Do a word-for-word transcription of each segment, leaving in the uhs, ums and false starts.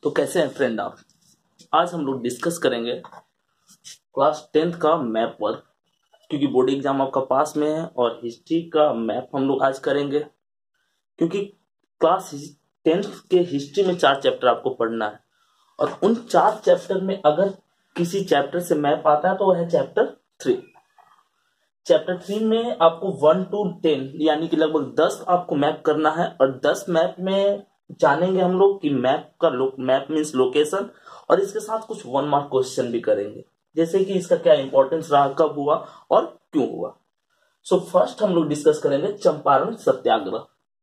तो कैसे हैं फ्रेंड आप। आज हम लोग डिस्कस करेंगे क्लास टेंथ का मैप वर्क, क्योंकि बोर्ड एग्जाम आपका पास में है और हिस्ट्री का मैप हम लोग आज करेंगे। क्योंकि क्लास टेंथ के हिस्ट्री में चार चैप्टर आपको पढ़ना है और उन चार चैप्टर में अगर किसी चैप्टर से मैप आता है तो वह है चैप्टर थ्री। चैप्टर थ्री में आपको वन टू टेन यानी कि लगभग दस आपको मैप करना है और दस मैप में जानेंगे हम लोग कि मैप का मैप मीन्स लोकेशन, और इसके साथ कुछ वन मार्क क्वेश्चन भी करेंगे, जैसे कि इसका क्या इंपॉर्टेंस रहा, कब हुआ और क्यों हुआ। सो so, फर्स्ट हम लोग डिस्कस करेंगे चंपारण सत्याग्रह।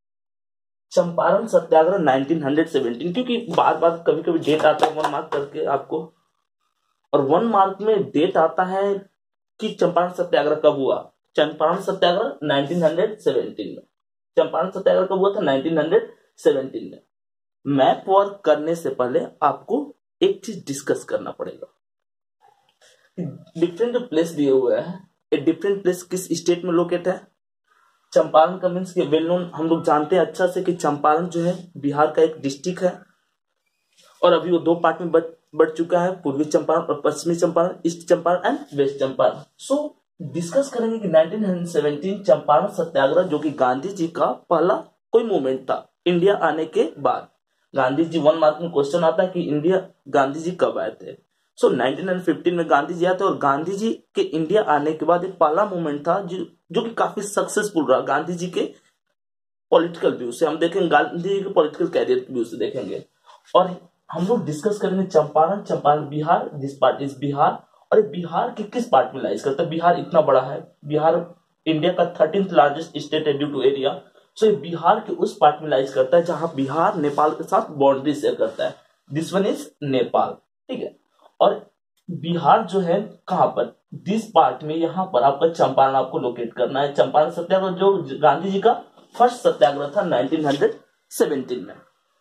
चंपारण सत्याग्रह नाइनटीन सेवनटीन, क्योंकि बार बार कभी कभी डेट आता है वन मार्क करके आपको, और वन मार्क में डेट आता है कि चंपारण सत्याग्रह कब हुआ। चंपारण सत्याग्रह नाइनटीन सेवनटीन में। चंपारण सत्याग्रह कब हुआ था? नाइनटीन सेवनटीन में। मैप वर्क करने से पहले आपको एक चीज डिस्कस करना पड़ेगा। डिफरेंट जो प्लेस दिए हुए हैं, ये डिफरेंट प्लेस किस स्टेट में लोकेट है। चंपारण का मीन्स के वेल नोन हम लोग जानते हैं अच्छा से कि चंपारण जो है बिहार का एक डिस्ट्रिक्ट है और अभी वो दो पार्ट में बढ़ बढ़ चुका है, पूर्वी चंपारण और पश्चिमी Champaran, east Champaran and west Champaran. So discuss करेंगे कि नाइनटीन सेवनटीन चंपारण सत्याग्रह जो कि गांधी जी का पहला कोई मूवमेंट था इंडिया आने के बाद। गांधी जी वन मार्क में क्वेश्चन आता है कि इंडिया गांधी जी कब आए थे। सो नाइनटीन फिफ्टीन में गांधी जी आए थे और गांधी जी के इंडिया आने के बाद एक पहला मूवमेंट था जो जो कि काफी सक्सेसफुल रहा गांधी जी के पॉलिटिकल व्यू से। हम देखेंगे गांधी जी के पॉलिटिकल कैरियर व्यू से देखेंगे, और हम लोग डिस्कस करेंगे Champaran. Champaran Bihar, this part is Bihar, और बिहार के किस पार्ट में लाइज करता है। बिहार इतना बड़ा है, बिहार इंडिया का थर्टींथ लार्जेस्ट स्टेट है ड्यू टू एरिया। सो ये बिहार के उस पार्ट में लाइज करता है जहां बिहार नेपाल के साथ बाउंड्री शेयर करता है। दिस वन इज नेपाल, ठीक है। और बिहार जो है कहां पर, दिस पार्ट में, यहां पर आपका चंपारण आपको लोकेट करना है। चंपारण सत्याग्रह जो गांधी जी का फर्स्ट सत्याग्रह था नाइनटीन सेवनटीन में।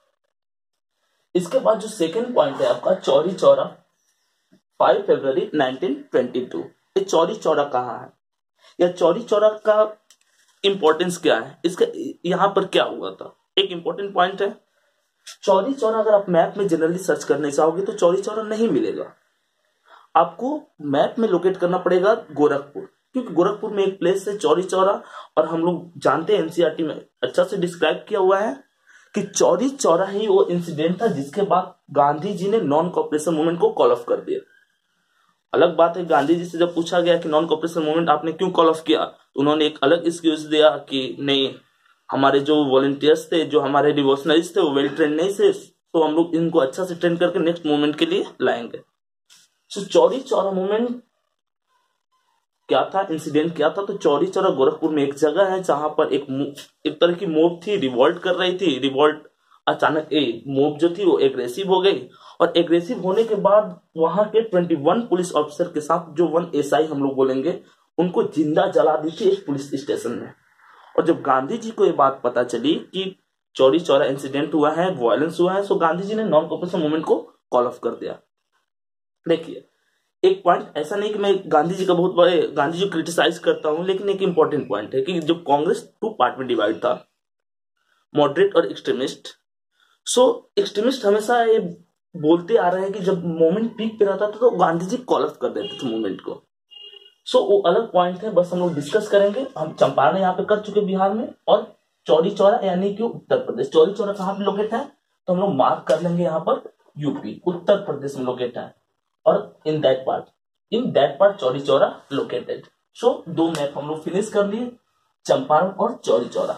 इसके बाद जो सेकेंड पॉइंट है आपका Chauri Chaura, five February nineteen twenty two. ये चौरी चौरा कहाँ है या चौरी चौरा का इंपॉर्टेंस क्या है, इसका यहां पर क्या हुआ था, एक इंपॉर्टेंट पॉइंट है। चौरी चौरा अगर आप मैप में जनरली सर्च करने चाहोगे तो चौरी चौरा नहीं मिलेगा, आपको मैप में लोकेट करना पड़ेगा गोरखपुर, क्योंकि गोरखपुर में एक प्लेस है चौरी चौरा। और हम लोग जानते हैं एनसीईआरटी में अच्छा से डिस्क्राइब किया हुआ है कि चौरी चौरा ही वो इंसिडेंट था जिसके बाद गांधी जी ने नॉन कॉपरेशन मूवमेंट को कॉल ऑफ कर दिया। अलग बात है गांधी जी से जब पूछा गया कि नॉन कॉपरेशन मूवमेंट आपने क्यों कॉल ऑफ किया, तो उन्होंने एक अलग एक्सक्यूज दिया कि नहीं, हमारे जो वॉलंटियर्स थे, जो हमारे डिवोशनरीज थे, वो वेल ट्रेन नहीं थे, तो हम लोग इनको अच्छा से ट्रेन करके नेक्स्ट मूवमेंट के लिए लाएंगे। सो चौरी चौरा मूवमेंट क्या था, इंसिडेंट क्या था, तो चौरी चौरा गोरखपुर में एक जगह है जहां पर एक एक तरह की मोब थी, रिवॉल्ट कर रही थी। रिवॉल्ट अचानक ए मोब जो थी वो एग्रेसिव हो गई, और एग्रेसिव होने के बाद वहां के इक्कीस पुलिस ऑफिसर के साथ जो वन एसआई हम लोग बोलेंगे, उनको जिंदा जला दी थी एक पुलिस स्टेशन में। और जब गांधी जी को ये बात पता चली कि चौरी चौरा इंसिडेंट हुआ है, वायलेंस हुआ है, सो गांधी जी ने नॉन कॉपरेशन मूवमेंट को कॉल ऑफ कर दिया। देखिए एक पॉइंट, ऐसा नहीं कि मैं गांधी जी का बहुत बड़े गांधी जी को क्रिटिसाइज करता हूं, लेकिन एक इंपॉर्टेंट पॉइंट है कि जो कांग्रेस टू पार्ट में डिवाइड था, मॉडरेट और एक्सट्रीमिस्ट। सो एक्सट्रीमिस्ट हमेशा ये बोलते आ रहे हैं कि जब मूवमेंट पीक पे रहता था तो गांधी जी कॉल ऑफ कर देते थे मूवमेंट को। सो वो अलग पॉइंट है, बस हम लोग डिस्कस करेंगे। हम चंपारण यहाँ पे कर चुके बिहार में, और चौरी चौरा यानी कि उत्तर प्रदेश। चौरी चौरा कहाँ पे लोकेट है, तो हम लोग मार्क कर लेंगे यहाँ पर यूपी, उत्तर प्रदेश में लोकेट है, और in that part in that part Chauri Chaura located. So दो मैप हम लोग फिनिश कर लिए, चंपारण और Chauri Chaura.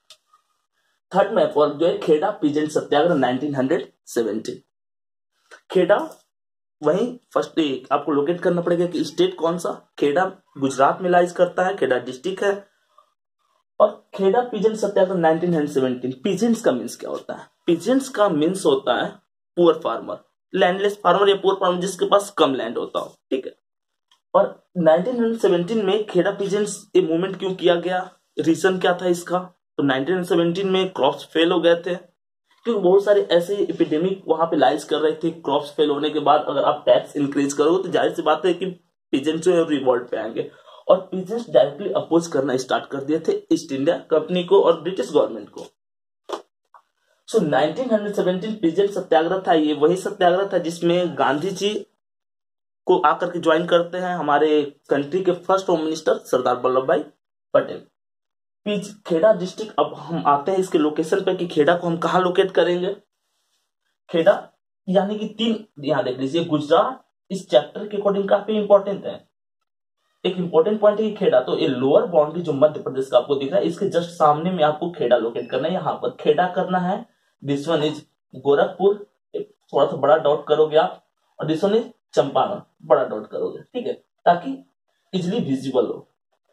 Third map work जो है Kheda peasant satyagraha nineteen seventeen. Kheda वहीं फर्स्ट आपको लोकेट करना पड़ेगा कि स्टेट कौन सा। खेड़ा गुजरात में लाइज करता है, खेड़ा डिस्ट्रिक्ट है। और Kheda peasant satyagraha nineteen seventeen. Peasants का मीन्स क्या होता है? पीजेंट्स का मीन्स होता है पुअर फार्मर, लैंडलेस फार्मर या पुअर फार्मर जिसके पास कम लैंड होता हो, ठीक है। और नाइनटीन सेवनटीन में खेड़ा पीजेंट्स ये मूवमेंट क्यों किया गया, रीजन क्या था इसका, तो नाइनटीन सेवनटीन में क्रॉप्स फेल हो गए थे, क्योंकि बहुत सारे ऐसे एपिडेमिक वहां पे लाइज कर रहे थे। क्रॉप्स फेल होने के बाद अगर आप टैक्स इंक्रीज करोगे तो जाहिर सी बात है कि पीजेंट्स जो है रिवॉल्ट पे आएंगे, और पीजेंट्स डायरेक्टली अपोज करना स्टार्ट कर दिए थे ईस्ट इंडिया कंपनी को और ब्रिटिश गवर्नमेंट को। So nineteen seventeen peasant satyagraha था, ये वही सत्याग्रह था जिसमें गांधी जी को आकर के ज्वाइन करते हैं हमारे कंट्री के first home minister Sardar Vallabh bhai Patel. पिज Kheda district, अब हम आते हैं इसके लोकेशन पे कि खेड़ा को हम कहाँ लोकेट करेंगे। खेड़ा यानी कि तीन, यहां देख लीजिए, गुजरात इस चैप्टर के अकॉर्डिंग काफी इंपॉर्टेंट है। एक इंपॉर्टेंट पॉइंट है कि खेड़ा, तो ये लोअर बाउंड्री जो मध्य प्रदेश का आपको दिख रहा है, इसके जस्ट सामने में आपको खेड़ा लोकेट करना है, यहाँ पर खेड़ा करना है। दिस वन इज गोरखपुर, थोड़ा सा बड़ा डॉट करोगे आप, और दिस वन इज चंपारण, बड़ा डॉट करोगे, ठीक है, ताकि इजिली विजिबल हो।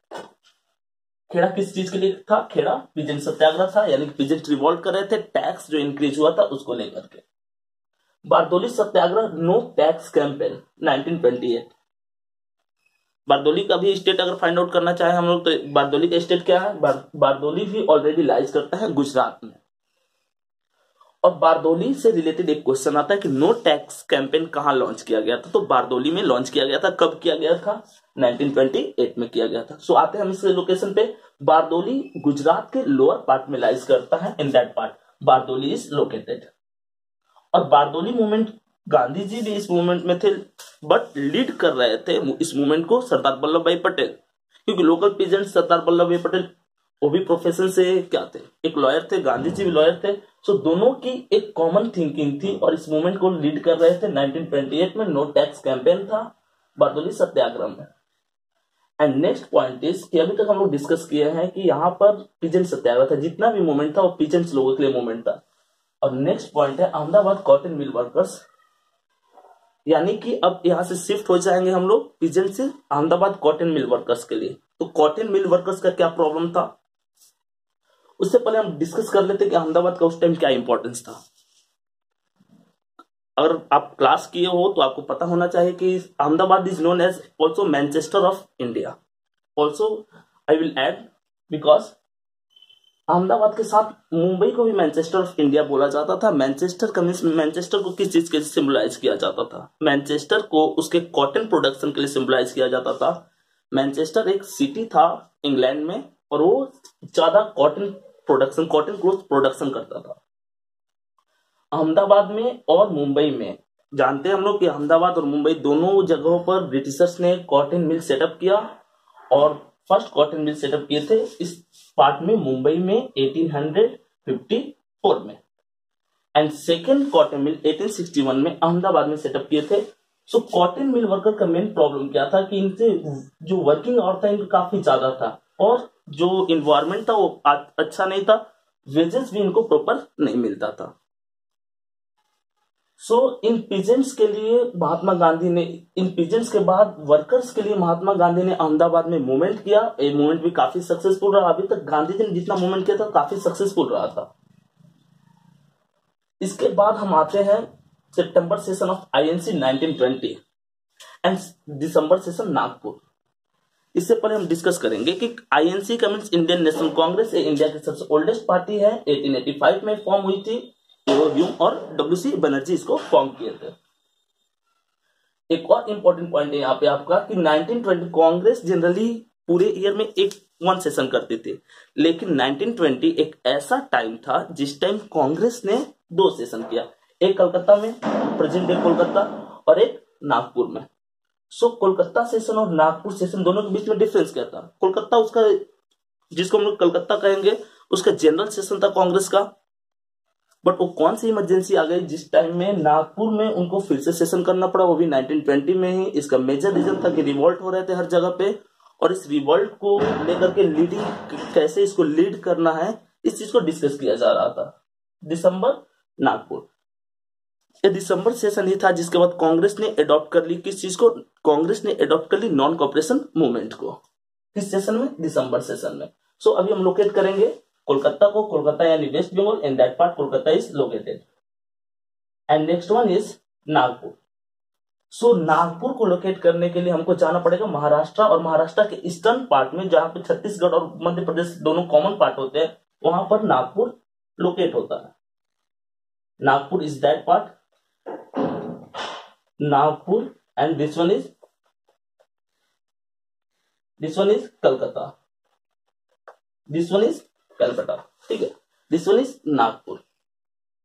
खेड़ा किस चीज के लिए था? खेड़ा पीजेंट सत्याग्रह था, यानी कि पीजेंट रिवॉल्ट कर रहे थे, टैक्स जो इंक्रीज हुआ था उसको लेकर के। Bardoli satyagraha, no tax campaign, nineteen twenty eight. Bardoli का भी स्टेट अगर फाइंड आउट करना चाहे हम लोग, तो बारदोली का स्टेट क्या है? बार, बारदोली भी ऑलरेडी लाइज करता है गुजरात में। और बारदोली से रिलेटेड एक क्वेश्चन आता है कि नो टैक्स कैंपेन कहां लॉन्च किया गया था? तो बारदोली में लॉन्च किया गया था। कब किया गया था? नाइनटीन ट्वेंटी एट में किया गया था। सो आते हैं हम इस लोकेशन पे। बारदोली गुजरात के लोअर पार्ट में लाइज करता है, in that part Bardoli is located. और बारदोली मूवमेंट, गांधी जी भी इस मूवमेंट में थे, बट लीड कर रहे थे इस मूवमेंट को सरदार वल्लभ भाई पटेल, क्योंकि लोकल पीजेंट सरदार वल्लभ भाई पटेल वो भी प्रोफेशन से क्या थे, एक लॉयर थे, गांधी जी भी लॉयर थे। सो दोनों की एक कॉमन थिंकिंग थी और इस मूवमेंट को लीड कर रहे थे। नाइनटीन ट्वेंटी एट में नो टैक्स कैंपेन था बारदोली सत्याग्रह में। एंड नेक्स्ट पॉइंट इज कि अभी तक हम लोग डिस्कस किए हैं कि यहाँ पर पीजेंट सत्याग्रह था, जितना भी मूवमेंट था वो पीजेंट्स लोगों के लिए मूवमेंट था। और नेक्स्ट पॉइंट है अहमदाबाद कॉटन मिल वर्कर्स, यानी कि अब यहां से शिफ्ट हो जाएंगे हम लोग पीजेंट से अहमदाबाद कॉटन मिल वर्कर्स के लिए। तो कॉटन मिल वर्कर्स का क्या प्रॉब्लम था, उससे पहले हम डिस्कस कर लेते कि अहमदाबाद का उस टाइम क्या इंपॉर्टेंस था। अगर आप क्लास किए हो तो आपको पता होना चाहिए कि Ahmedabad is known as also Manchester of India. Also I will add, because Ahmedabad के साथ मुंबई को भी मैनचेस्टर ऑफ इंडिया बोला जाता था। मैनचेस्टर का मींस, मैनचेस्टर को किस चीज के लिए सिंबलाइज किया जाता था? मैनचेस्टर को उसके कॉटन प्रोडक्शन के लिए सिंबलाइज किया जाता था। मैनचेस्टर एक सिटी था इंग्लैंड में और वो ज्यादा cotton production, cotton cloth production करता था। अहमदाबाद में और मुंबई में, जानते हैं हम लोग कि अहमदाबाद और मुंबई दोनों जगहों पर ब्रिटिशर्स ने कॉटन मिल सेटअप किया, और फर्स्ट कॉटन मिल सेटअप किए थे इस पार्ट में मुंबई में एटीन फिफ्टी फोर में, and second cotton mill eighteen sixty one में अहमदाबाद में सेटअप किए थे। सो कॉटन मिल वर्कर का मेन प्रॉब्लम क्या था कि इनसे जो वर्किंग आवर था इनका काफी ज्यादा था, और जो इन्वायरमेंट था वो अच्छा नहीं था, वेजेस भी इनको प्रॉपर नहीं मिलता था। सो so, इन पीजेंट्स के लिए महात्मा गांधी ने, इन पीजेंट्स के बाद वर्कर्स के लिए महात्मा गांधी ने अहमदाबाद में मूवमेंट किया। ये मूवमेंट भी काफी सक्सेसफुल रहा। अभी तक गांधी जी ने जितना मूवमेंट किया था काफी सक्सेसफुल रहा था। इसके बाद हम आते हैं September session of INC nineteen twenty and December session Nagpur. इससे पहले हम डिस्कस करेंगे कि आईएनसी का means Indian National Congress, India की सबसे ओल्डेस्ट पार्टी है, एटीन एटी फाइव में फॉर्म हुई थी। ह्यूम और डब्ल्यू सी बनर्जी इसको फॉर्म किए थे। एक और इंपॉर्टेंट पॉइंट है यहाँ पे आपका कि नाइनटीन ट्वेंटी कांग्रेस जनरली पूरे ईयर में एक वन सेशन करती थी, लेकिन नाइनटीन ट्वेंटी एक ऐसा टाइम था जिस टाइम कांग्रेस ने दो सेशन किया, एक कलकत्ता में, प्रेजेंट डे कोलकाता, और एक नागपुर में। सो कोलकाता सेशन और नागपुर सेशन दोनों के बीच में डिफरेंस क्या था? कोलकाता, उसका जिसको हम लोग कलकत्ता कहेंगे, उसका जनरल सेशन था कांग्रेस का, बट वो कौन सी इमरजेंसी आ गई जिस टाइम में नागपुर में उनको फिर से सेशन करना पड़ा, वो भी नाइनटीन ट्वेंटी में ही। इसका मेजर रीजन था कि रिवॉल्ट हो रहे थे हर जगह पे, और इस रिवॉल्ट को लेकर के लीडिंग, कैसे इसको लीड करना है, इस चीज को डिस्कस किया जा रहा था। दिसंबर नागपुर, ये दिसंबर सेशन ही था जिसके बाद कांग्रेस ने अडॉप्ट कर ली किस चीज को? कांग्रेस ने अडॉप्ट कर ली नॉन कॉपरेशन मूवमेंट को। किस सेशन में? दिसंबर सेशन में। सो so, अभी हम लोकेट करेंगे कोलकाता को, कोलकाता यानी West Bengal, in that part Kolkata is located. And next one is Nagpur. So Nagpur को लोकेट करने के लिए हमको जाना पड़ेगा महाराष्ट्र, और महाराष्ट्र के ईस्टर्न पार्ट में जहां पे छत्तीसगढ़ और मध्य प्रदेश दोनों कॉमन पार्ट होते हैं, वहां पर नागपुर लोकेट होता है। Nagpur is that part, Nagpur, and this one is this one is Calcutta, this one is Calcutta, ठीक है, दिस वन इज नागपुर।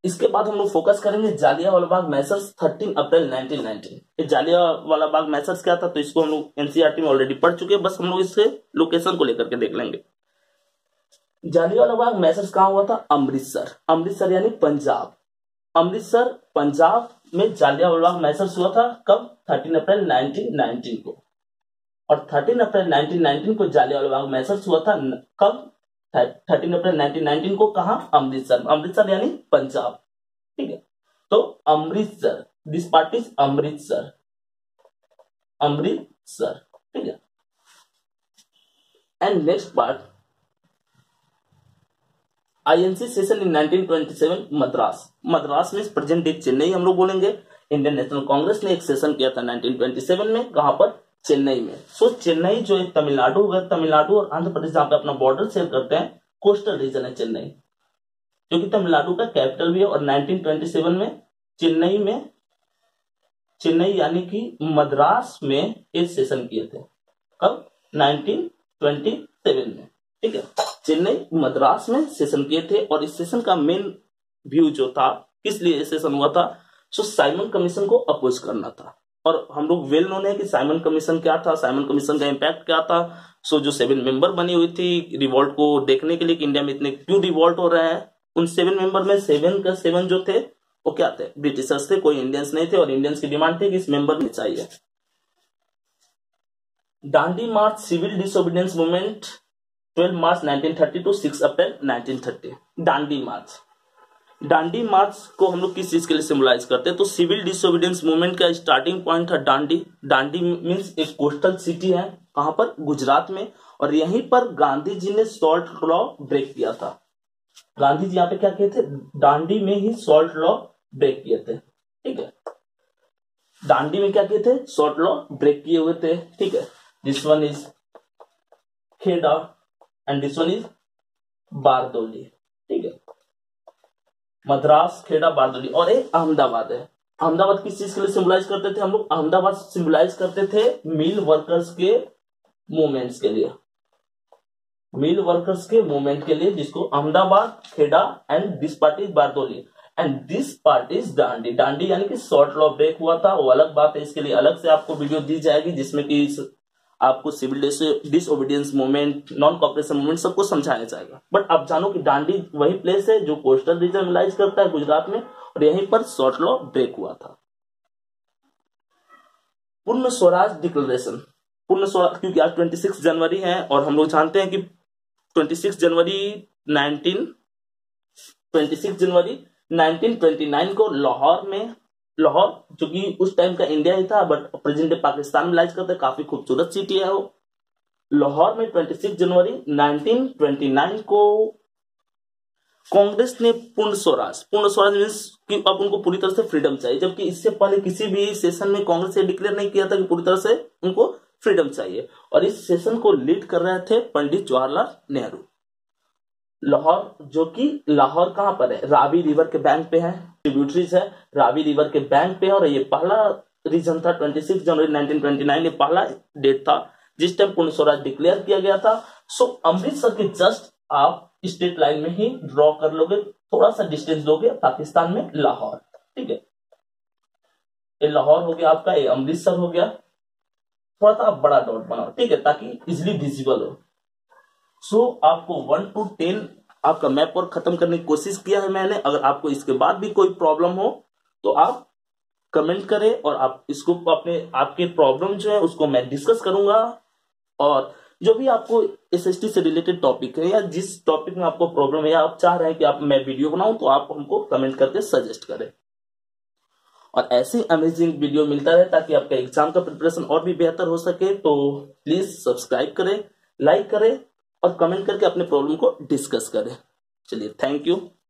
इसके बाद हम लोग फोकस करेंगे Jallianwala Bagh massacre thirteen April nineteen nineteen. Jallianwala Bagh massacre क्या था, तो इसको हम लोग एनसीईआरटी में ऑलरेडी पढ़ चुके हैं, बस हम लोग इससे लोकेशन को लेकर के देख लेंगे। जालियांवाला बाग मैसर्स कहाँ हुआ था, अमृतसर। अमृतसर यानी पंजाब। अमृतसर पंजाब में जालियांवाला बाग मैसर्स हुआ था कब, थर्टीन अप्रैल नाइनटीन नाइनटीन को। और थर्टीन अप्रैल नाइनटीन नाइनटीन को जालियांवाला बाग मैसर्स हुआ था कब, थर्टीन अप्रैल नाइनटीन नाइनटीन को, कहा, अमृतसर। अमृतसर यानी पंजाब, ठीक है। तो Amritsar, this part is Amritsar, Amritsar, ठीक है। And next part, INC session in nineteen twenty seven Madras. Madras में प्रेजेंट डे चेन्नई हम लोग बोलेंगे। इंडियन नेशनल कांग्रेस ने एक सेशन किया था नाइनटीन ट्वेंटी सेवन में, कहां पर, चेन्नई में। सो so, चेन्नई जो एक तमिलनाडु होगा, तमिलनाडु और आंध्र प्रदेश जहां पे अपना बॉर्डर शेयर करते हैं, कोस्टल रीजन है चेन्नई, जो कि तमिलनाडु का कैपिटल भी है। और नाइनटीन ट्वेंटी सेवन में चेन्नई में, चेन्नई यानी कि मद्रास में एक सेशन किए थे, कब, नाइनटीन ट्वेंटी सेवन में, ठीक है। चेन्नई मद्रास में सेशन किए थे। और इस सेशन का मेन व्यू जो था, किस लिए सेशन हुआ था, सो साइमन कमीशन को अपोज करना था। और हम लोग वेल नोन है कि साइमन कमीशन क्या था, साइमन कमीशन का इम्पैक्ट क्या था। सो जो सेवन मेंबर बनी हुई थी रिवॉल्ट को देखने के लिए कि इंडिया में इतने क्यों रिवॉल्ट हो रहा है, उन सेवन मेंबर में सेवन का सेवन जो थे वो क्या थे, ब्रिटिशर्स थे, कोई इंडियंस नहीं थे। और इंडियंस की डिमांड थी कि इस मेंबर में चाहिए। Dandi march civil disobedience movement twelve March nineteen thirty to six April nineteen thirty. Dandi march, Dandi march को हम लोग किस चीज के लिए सिंबलाइज करते हैं, तो सिविल डिसोबीडियंस मूवमेंट का स्टार्टिंग पॉइंट था दांडी। दांडी मींस एक कोस्टल सिटी है, कहां पर, गुजरात में। और यहीं पर गांधी जी ने सॉल्ट लॉ ब्रेक किया था। गांधी जी यहाँ पे क्या किए थे, दांडी में ही सॉल्ट लॉ ब्रेक किए थे, ठीक है। दांडी में क्या किए थे, सॉल्ट लॉ ब्रेक किए हुए थे, ठीक है। This one is Kheda and this one is Bardoli, ठीक है। मद्रास, खेड़ा, बारदौली। और एक अहमदाबाद है। अहमदाबाद किस चीज के लिए सिंबलाइज करते थे हम लोग, अहमदाबाद सिंबलाइज करते थे मिल वर्कर्स के मूवमेंट्स के लिए, मिल वर्कर्स के मूवमेंट के लिए, जिसको Ahmedabad, Kheda and this part is Bardoli and this part is Dandi. Dandi यानी कि शॉर्ट लॉ ब्रेक हुआ था, वो अलग बात है, इसके लिए अलग से आपको वीडियो दी जाएगी जिसमें कि आपको civil disobedience movement, non cooperation movement सबको समझाया जाएगा। बट आप जानो कि दांडी वही प्लेस है जो कोस्टल रीजन लाइज करता है गुजरात में, और यहीं पर शॉर्ट लॉ ब्रेक हुआ था। पूर्ण स्वराज डिक्लेरेशन, पूर्ण स्वराज, क्योंकि आज छब्बीस जनवरी है और हम लोग जानते हैं कि छब्बीस जनवरी नाइनटीन छब्बीस जनवरी नाइनटीन ट्वेंटी नाइन को लाहौर में, लाहौर जो कि उस टाइम का इंडिया ही था बट प्रेजेंट डे पाकिस्तान में लाइज करते, काफी खूबसूरत सिटी है वो। लाहौर में छब्बीस जनवरी नाइनटीन ट्वेंटी नाइन को कांग्रेस ने पूर्ण स्वराज, पूर्ण स्वराज मींस कि अब उनको पूरी तरह से फ्रीडम चाहिए, जबकि इससे पहले किसी भी सेशन में कांग्रेस ने डिक्लेयर नहीं किया था कि पूरी तरह से उनको फ्रीडम चाहिए। और इस सेशन को लीड कर रहे थे पंडित जवाहरलाल नेहरू। लाहौर, जो कि लाहौर कहां पर है, रावी रिवर के बैंक पे है, ट्रिब्यूटरीज है, रावी रिवर के बैंक पे है। और ये पहला रीजन था, छब्बीस जनवरी नाइनटीन ट्वेंटी नाइन, ये पहला डेट था जिस टाइम पूर्ण स्वराज डिक्लेयर किया गया था। सो अमृतसर के जस्ट आप स्टेट लाइन में ही ड्रॉ कर लोगे, थोड़ा सा डिस्टेंस दोगे, पाकिस्तान में लाहौर, ठीक है। ये लाहौर हो गया आपका, ये अमृतसर हो गया, थोड़ा सा आप बड़ा डॉट बनाओ, ठीक है, ताकि इजिली विजिबल हो। सो so, आपको वन टू टेन आपका मैप और खत्म करने की कोशिश किया है मैंने। अगर आपको इसके बाद भी कोई प्रॉब्लम हो तो आप कमेंट करें और आप इसको अपने आपके प्रॉब्लम जो है उसको मैं डिस्कस करूंगा। और जो भी आपको एसएसटी से रिलेटेड टॉपिक है या जिस टॉपिक में आपको प्रॉब्लम है या आप चाह रहे हैं कि आप मैं वीडियो बनाऊं, तो आप हमको कमेंट करके सजेस्ट करें। और ऐसे अमेजिंग वीडियो मिलता रहे ताकि आपका एग्जाम का प्रिपरेशन और भी बेहतर हो सके। तो प्लीज सब्सक्राइब करें, लाइक करें और कमेंट करके अपने प्रॉब्लम को डिस्कस करें। चलिए, थैंक यू।